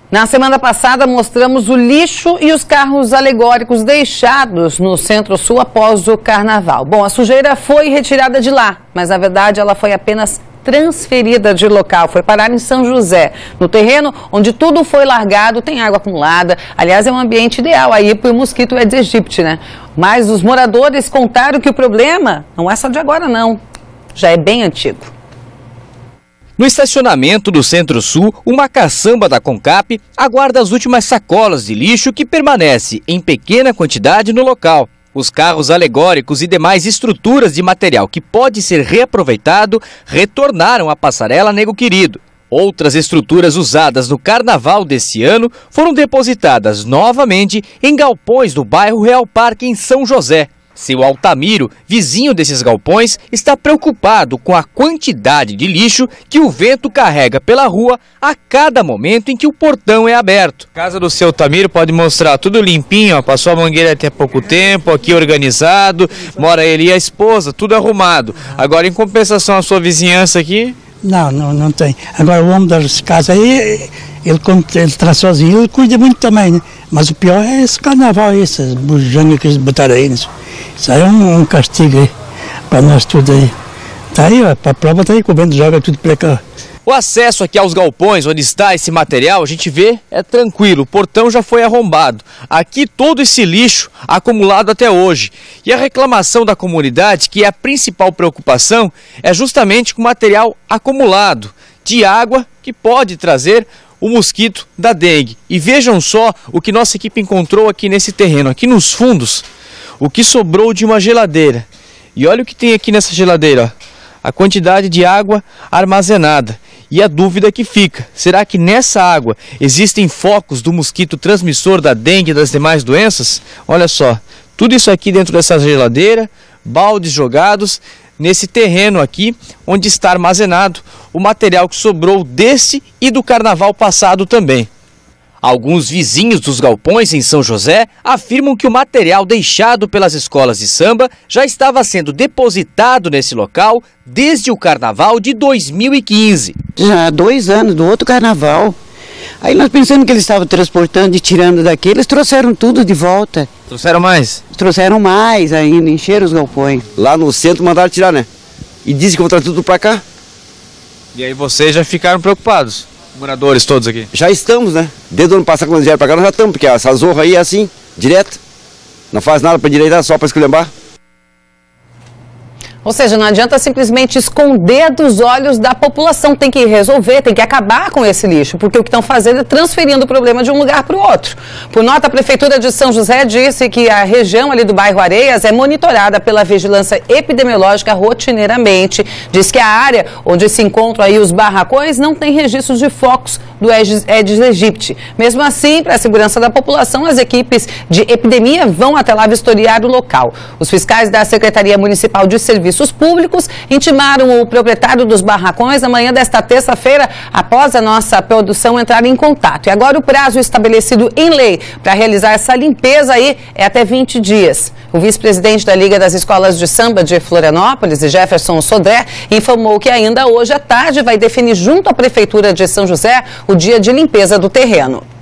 Na semana passada, mostramos o lixo e os carros alegóricos deixados no Centro-Sul após o Carnaval. Bom, a sujeira foi retirada de lá, mas na verdade ela foi apenas transferida de local. Foi parar em São José. No terreno onde tudo foi largado, tem água acumulada. Aliás, é um ambiente ideal aí para o mosquito Aedes aegypti, né? Mas os moradores contaram que o problema não é só de agora, não. Já é bem antigo. No estacionamento do Centro-Sul, uma caçamba da CONCAP aguarda as últimas sacolas de lixo que permanece em pequena quantidade no local. Os carros alegóricos e demais estruturas de material que pode ser reaproveitado retornaram à passarela Nego Querido. Outras estruturas usadas no Carnaval desse ano foram depositadas novamente em galpões do bairro Real Parque, em São José. Seu Altamiro, vizinho desses galpões, está preocupado com a quantidade de lixo que o vento carrega pela rua a cada momento em que o portão é aberto. A casa do seu Altamiro pode mostrar tudo limpinho, ó, passou a mangueira até pouco tempo, aqui organizado, mora ele e a esposa, tudo arrumado. Agora, em compensação, a sua vizinhança aqui? Não tem. Agora, o homem das casas aí, ele está sozinho, ele cuida muito também, né? Mas o pior é esse carnaval, essas bujangas que eles botaram aí. Isso aí é um castigo aí, para nós tudo aí. Tá aí, ó, a prova tá aí, que o vento joga tudo para cá. O acesso aqui aos galpões, onde está esse material, a gente vê, é tranquilo, o portão já foi arrombado. Aqui todo esse lixo acumulado até hoje. E a reclamação da comunidade, que é a principal preocupação, é justamente com o material acumulado de água que pode trazer o mosquito da dengue. E vejam só o que nossa equipe encontrou aqui nesse terreno, aqui nos fundos, o que sobrou de uma geladeira. E olha o que tem aqui nessa geladeira, ó, a quantidade de água armazenada. E a dúvida que fica, será que nessa água existem focos do mosquito transmissor da dengue e das demais doenças? Olha só, tudo isso aqui dentro dessa geladeira, baldes jogados nesse terreno aqui, onde está armazenado o material que sobrou desse e do carnaval passado também. Alguns vizinhos dos galpões em São José afirmam que o material deixado pelas escolas de samba já estava sendo depositado nesse local desde o carnaval de 2015. Já há 2 anos do outro carnaval. Aí nós pensamos que eles estavam transportando e tirando daqui, eles trouxeram tudo de volta. Trouxeram mais? Trouxeram mais ainda, encheram os galpões. Lá no centro mandaram tirar, né? E dizem que vão trazer tudo para cá. E aí vocês já ficaram preocupados? Moradores todos aqui? Já estamos, né? Desde o ano passado, quando eles vieram para cá, nós já estamos, porque essa zorra aí é assim, direto. Não faz nada para direitar, só para esculhambar. Ou seja, não adianta simplesmente esconder dos olhos da população. Tem que resolver, tem que acabar com esse lixo, porque o que estão fazendo é transferindo o problema de um lugar para o outro. Por nota, a Prefeitura de São José disse que a região ali do bairro Areias é monitorada pela vigilância epidemiológica rotineiramente. Diz que a área onde se encontram aí os barracões não tem registros de focos do Aedes aegypti. Mesmo assim, para a segurança da população, as equipes de epidemia vão até lá vistoriar o local. Os fiscais da Secretaria Municipal de Serviços Públicos intimaram o proprietário dos barracões na manhã desta terça-feira, após a nossa produção entrar em contato. E agora o prazo estabelecido em lei para realizar essa limpeza aí é até 20 dias. O vice-presidente da Liga das Escolas de Samba de Florianópolis, Jefferson Sodré, informou que ainda hoje à tarde vai definir junto à Prefeitura de São José o dia de limpeza do terreno.